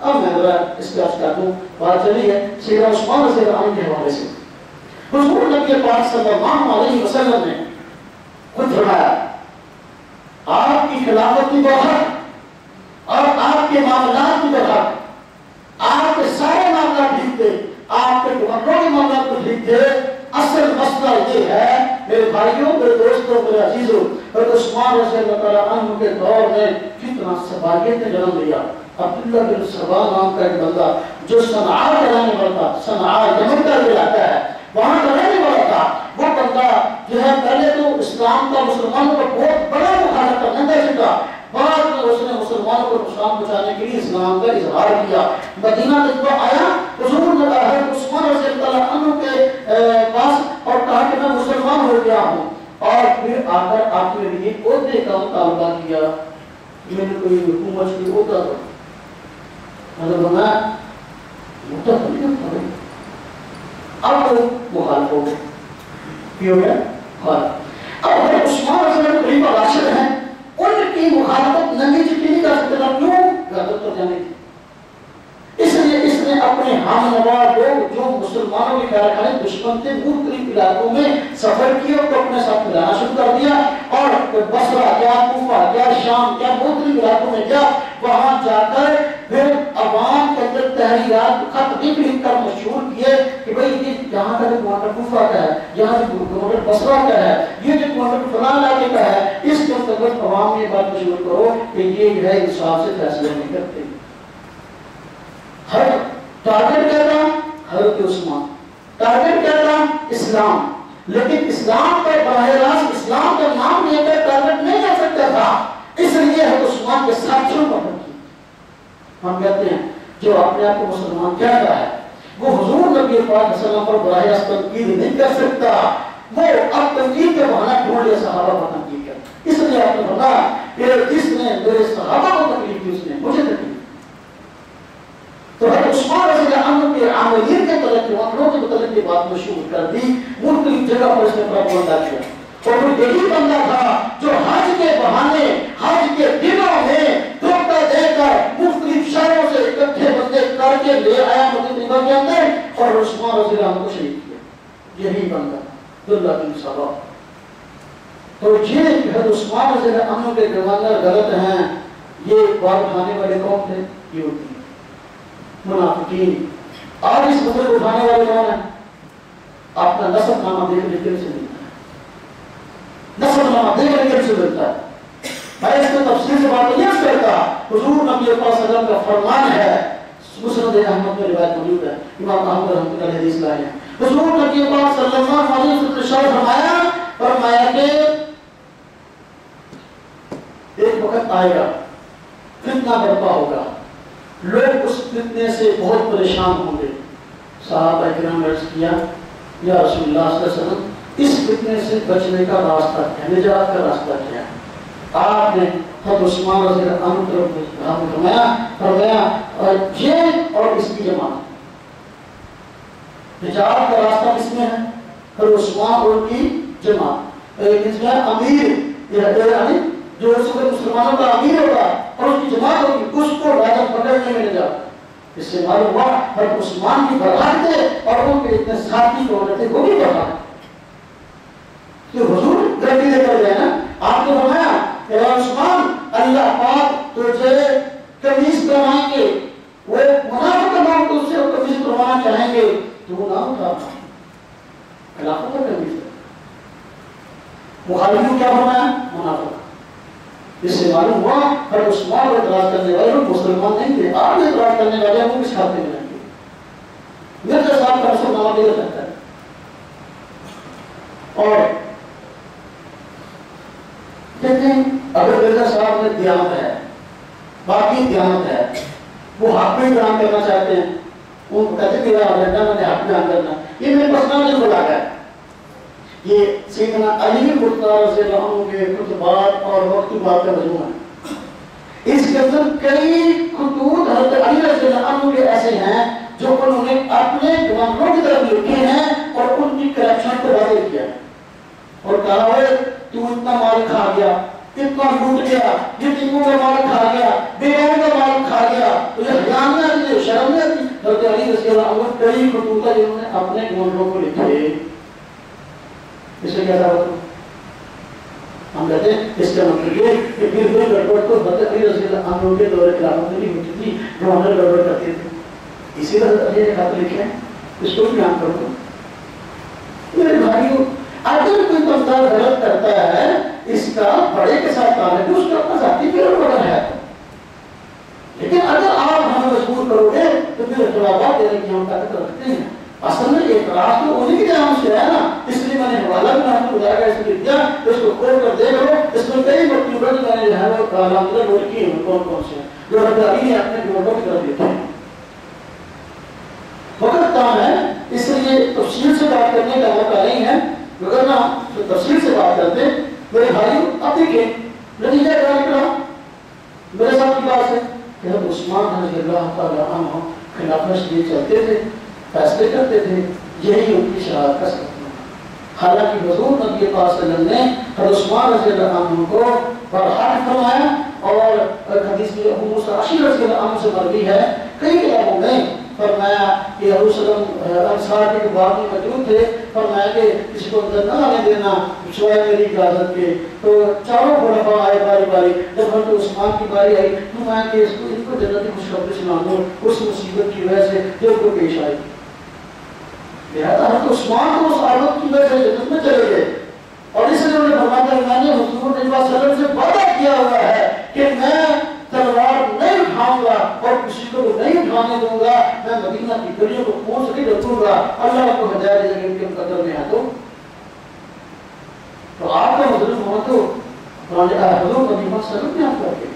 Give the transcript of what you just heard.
اب میں ذرا اس کا کر دوں، بات چلی ہے سیدنا عثمان رضی اللہ عنہ کے حوالے سے۔ حضور نبی پاک صلی اللہ علیہ وسلم نے خود فرمایا آپ کی خلافت کی برکت اور آپ کے معاملات کی برکت، آپ کے سارے معاملات ٹھیک تھے، آپ کے گورنروں کے معاملات کو ٹھیک تھے۔ اصل مسئلہ یہ ہے میرے بھائیوں، میرے دوستوں، میرے عزیزوں، حضرت عثمان رضی اللہ تعالیٰ عنہ کے دور میں کتنا صباحیت نے جنم لیا۔ عبداللہ بن سبا نام کا ایک بندہ جو صنعاء کا رہنے والا تھا، صنعاء یمن کا علاقہ ہے، وہاں کا رہنے والا تھا، وہ بندہ جو ہے پہلے تو اسلام کا مسلمانوں کا بہت بڑا مخالف تھا، ننگا تھا، بعد میں اس نے مسلمانوں کو نقصان پہنچانے کے لیے اسلام کا اظہار کیا۔ مدینہ جب وہ آیا حضور نے حضرت عثمان رضی اللہ عنہ کے پاس اور کہا کہ میں مسلمان ہو گیا ہوں، اور پھر آ کر آپ کے لیے عہدے کا مطالبہ کیا، میں نے کوئی حکومت کی عہدہ دو، مطلب میں متفق نہیں تھا، اب وہ مخالف ہو گئے، کیوں گیا مخالف۔ اب حضرت عثمان رضی اللہ قریب راشد ہیں، ان کی مخالفت ننگی چٹی نہیں کر سکتے تھا، کیوں؟ غلط تو جانے تھی، اس لیے اس نے اپنے ہم نوا لوگ جو مسلمانوں کے خیر خانے دشمن تھے مختلف علاقوں میں سفر کیے اور اپنے ساتھ ملانا شروع کر دیا، اور بصرہ کیا، کوفہ کیا، شام کیا، مختلف علاقوں میں گیا، وہاں جا کر پھر عوام کے اندر تحریرات خط لکھ کر مشہور کیے کہ بھئی یہ یہاں کا کمانڈر کوفہ کا ہے، یہاں کا کمانڈر بصرہ کا ہے، یہ جو کمانڈر فلاں علاقے کا ہے، اس کے انتظر عوام میں یہ بات مشہور کرو کہ یہ ہے انصاف سے فیصلے نہیں کرتے۔ ہر ٹارگٹ کیا تھا؟ حضرت عثمان، ٹارگٹ کیا تھا؟ اسلام، لیکن اسلام پر براہ راست اسلام کا نام لے کر ٹارگٹ نہیں کر سکتا تھا، اس لیے حضرت عثمان کے ساتھیوں پر کی۔ ہم کہتے ہیں جو اپنے آپ کو مسلمان کہتا ہے وہ حضور نبی پاک صلی اللہ علیہ وسلم پر براہ راست تنقید نہیں کر سکتا، وہ اب تنقید کا بہانہ ڈھونڈ لیا صحابہ پر تنقید کر، اس لیے آپ نے فرمایا کہ جس نے میرے صحابہ کو تکلیف دی اس نے مجھے تکلیف۔ تو حضرت عثمان رضی اللہ عنہ کے عاملین کے متعلق عملوں کے متعلق یہ بات مشہور کر دی، مختلف جگہ پر اس نے پروپیگنڈا کیا، اور وہ یہی بندہ تھا جو حج کے بہانے حج کے دنوں میں دھوکہ دے کر مختلف شہروں سے اکٹھے بندے کر کے لے آیا مدینہ کے اندر اور عثمان رضی اللہ عنہ کو شہید کیا، یہی بندہ عبداللہ بن سبا۔ تو یہ حضرت عثمان رضی اللہ عنہ کے گورنر غلط ہیں، یہ بات اٹھانے والے کون تھے؟ یہودی منافقین۔ آج اس مسئلے کو اٹھانے والے کون ہیں؟ اپنا نسب نامہ دیکھ لے کر سے ملتا ہے، نسب نامہ دیکھ لے کر سے ملتا ہے۔ میں اس کو تفصیل سے بات نہیں کرتا، حضور نبی صلی اللہ علیہ وسلم کا فرمان ہے، مسند احمد میں روایت موجود ہے، امام احمد رحمۃ اللہ علیہ حدیث لائے ہیں، حضور نبی پاک صلی اللہ علیہ وسلم نے ارشاد فرمایا کہ ایک وقت آئے گا فتنہ برپا ہوگا، لوگ اس فتنے سے بہت پریشان ہوں گے۔ صحابہ کرام نے عرض کیا یا رسول اللہ صلی اللہ علیہ وسلم اس فتنے سے بچنے کا راستہ کیا، نجات کا راستہ کیا ہے؟ آپ نے حضرت عثمان رضی اللہ عنہ طرف فرمایا یہ اور اس کی جماعت، نجات کا راستہ کس میں ہے؟ حضرت عثمان اور کی جماعت، اس میں امیر یعنی جو اس وقت مسلمانوں کا امیر ہوگا اور اس کی جماعت ہوگی اس کو راجہ پکڑنے میں نجات۔ اس سے معلوم ہوا حضرت عثمان کی برکت تھے اور ان کے اتنے ساتھی جو ہوتے تھے وہ بھی برکت کہ حضور گردی لے کر گئے نا، آپ نے فرمایا کہ اے عثمان اللہ پاک تجھے قمیص پہنائیں گے، وہ منافق لوگ تو اس سے قمیص پہنانا چاہیں گے تو وہ نہ اٹھا خلافت کا قمیص ہے، مخالفوں کیا فرمایا؟ منافق۔ اس سے معلوم ہوا حضرت عثمان کو اعتراض کرنے والے لوگ مسلمان نہیں تھے، آج اعتراض کرنے والے وہ کس کھاتے میں رہیں گے؟ مرزا صاحب کا رسول نامہ دے سکتا ہے، اور کہتے ہیں اگر مرزا صاحب میں دیانت ہے، باقی دیانت ہے، وہ حق میں بیان کرنا چاہتے ہیں، ان کو کہتے ہیں میرا ایجنڈا میں نے حق بیان کرنا، یہ میرے پرسنل کو لاگا ہے۔ یہ سیدنا علی مرتضیٰ رضی اللہ عنہ کے خطبات اور مکتوبات کا مجموعہ ہے، اس کے اندر کئی خطوط حضرت علی رضی اللہ عنہ کے ایسے ہیں جو انہوں نے اپنے گورنروں کی طرف لکھے ہیں اور ان کی کرپشن کو واضح کیا ہے اور کہا ہے تو اتنا مال کھا گیا، اتنا لوٹ گیا، یہ تیموں کا مال کھا گیا، بیگموں کا مال کھا گیا، تو یہ خیانت رضی اللہ عنہ کئی خطوط جنہوں نے اپنے گورنروں کو لکھے. اس سے کیا ثابت؟ ہم کہتے ہیں اس کا مطلب یہ کہ پھر کوئی گڑبڑ تو حضرت علی رضی اللہ عنہ کے دور خلافت میں نہیں ہوتی تھی، گورنر گڑبڑ کرتے تھے. اسی طرح علی نے خط لکھے ہیں، اس کو بھی بیان کر دو. میرے بھائیوں، اگر کوئی بندہ غلط کرتا ہے اس کا بڑے کے ساتھ تعلق ہے، اس کا اپنا ذاتی پیرو بڑا ہے. لیکن اگر آپ ہمیں مجبور کرو گے تو پھر جوابات دینے کی ہم طاقت رکھتے ہیں. اصل میں اعتراض تو انہیں کی جانب سے ہے نا، اس لیے میں نے حوالہ بھی آپ کو بتایا گا، اس لیے دیا اس کو کھول کر دیکھ لو. اس میں کئی مکتوبات میں نے جو ہے وہ الحمدللہ نوٹ کی ہیں، کون کون سے ہیں جو حضرت علی نے اپنے گورنروں کی طرف لکھے ہیں. وقت کام ہے، اس لیے تفصیل سے بات کرنے کا موقع نہیں ہے، مگر نا تفصیل سے بات کرتے. میرے بھائی اب دیکھیں نتیجہ کیا نکلا میرے ساتھ کی بات ہے کہ حضرت عثمان رضی اللہ تعالیٰ عنہ خلافت شریف چلتے تھے، فیصلے کرتے تھے، یہی ان کی شہادت کا سبب تھا. حالانکہ حضور نبی پاک صلی اللہ علیہ وسلم نے حضرت عثمان رضی اللہ عنہ کو برحق فرمایا. اور حدیث میں ابو موسیٰ اشعری رضی اللہ عنہ سے مروی ہے، کئی کتابوں میں فرمایا کہ حضور صلی اللہ علیہ وسلم انصار کے بعد میں موجود تھے، فرمایا کہ کسی کو اندر نہ آنے دینا سوائے میری اجازت کے. تو چاروں خلفاء آئے باری باری. جب حضرت عثمان کی باری آئی تو میں کہ ان کو جنت کی خوشخبری سنا دوں اس مصیبت کی وجہ سے جو ان کو پیش آئی. لہذا حضرت عثمان کو اس عادت کی وجہ سے جنت میں چلے گئے. اور اس لیے انہوں نے فرمایا کہ میں نے حضور صلی اللہ علیہ وسلم سے وعدہ کیا ہوا ہے کہ میں تلوار نہیں اٹھاؤں گا اور کسی کو نہیں اٹھانے دوں گا، میں مدینہ کی گلیوں کو پہنچ کے رکھوں گا. اللہ کو ہدایت دے گا ان کے مقدر میں ہے. تو آپ کا مطلب ہوا تو حضور نبی صلی اللہ علیہ وسلم نے آپ کر کے